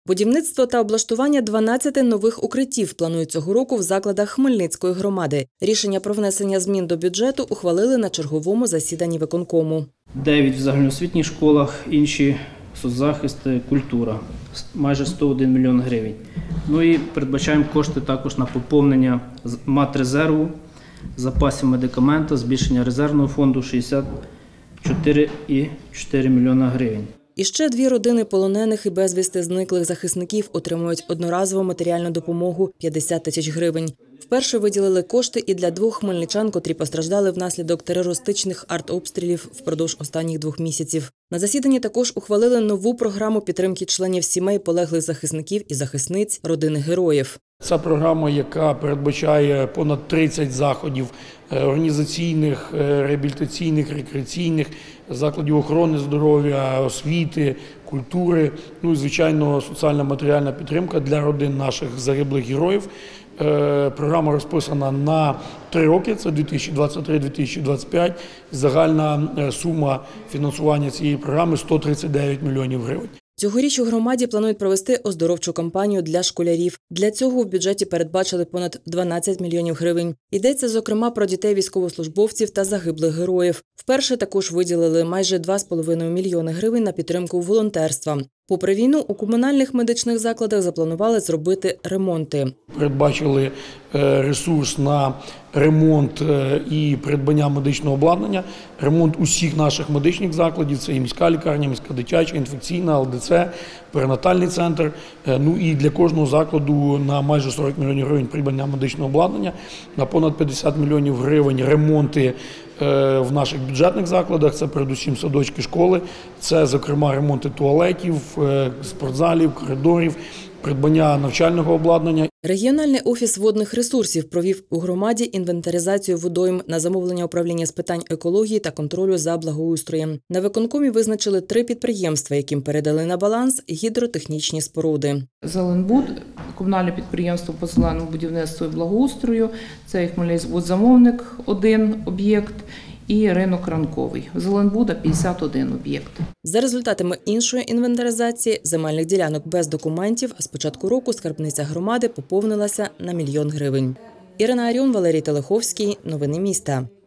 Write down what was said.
Будівництво та облаштування 12 нових укриттів планують цього року в закладах Хмельницької громади. Рішення про внесення змін до бюджету ухвалили на черговому засіданні виконкому. 9 в загальноосвітніх школах, інші соцзахист, культура. Майже 101 мільйон гривень. Ну і передбачаємо кошти також на поповнення матрезерву, запасів медикаментів, збільшення резервного фонду 64,4 мільйона гривень. І ще 2 родини полонених і безвісти зниклих захисників отримують одноразову матеріальну допомогу – 50 тисяч гривень. Вперше виділили кошти і для 2 хмельничан, котрі постраждали внаслідок терористичних артобстрілів впродовж останніх 2 місяців. На засіданні також ухвалили нову програму підтримки членів сімей полеглих захисників і захисниць родини героїв. Це програма, яка передбачає понад 30 заходів організаційних, реабілітаційних, рекреаційних, закладів охорони здоров'я, освіти, культури, ну і, звичайно, соціальна матеріальна підтримка для родин наших загиблих героїв. Програма розписана на 3 роки, це 2023-2025. Загальна сума фінансування цієї програми – 139 мільйонів гривень. Цьогоріч у громаді планують провести оздоровчу кампанію для школярів. Для цього в бюджеті передбачили понад 12 мільйонів гривень. Йдеться, зокрема, про дітей військовослужбовців та загиблих героїв. Вперше також виділили майже 2,5 мільйони гривень на підтримку волонтерства. Попри війну, у комунальних медичних закладах запланували зробити ремонти. Передбачили ресурс на ремонт і придбання медичного обладнання, ремонт усіх наших медичних закладів, це і міська лікарня, міська дитяча, інфекційна, ЛДЦ, перинатальний центр. Ну і для кожного закладу на майже 40 мільйонів гривень придбання медичного обладнання, на понад 50 мільйонів гривень ремонти в наших бюджетних закладах, це передусім садочки, школи, це, зокрема, ремонти туалетів, спортзалів, коридорів, придбання навчального обладнання. Регіональний офіс водних ресурсів провів у громаді інвентаризацію водойм на замовлення управління з питань екології та контролю за благоустроєм. На виконкомі визначили 3 підприємства, яким передали на баланс гідротехнічні споруди. Зеленбуд – комунальне підприємство по зеленому будівництву і благоустрою, це Хмельницькводзамовник – 1 об'єкт, і ринок Ранковий. Зеленбуда – 51 об'єкт. За результатами іншої інвентаризації земельних ділянок без документів з початку року скарбниця громади поповнилася на 1 мільйон гривень. Ірина Аріон, Валерій Телеховський. Новини міста.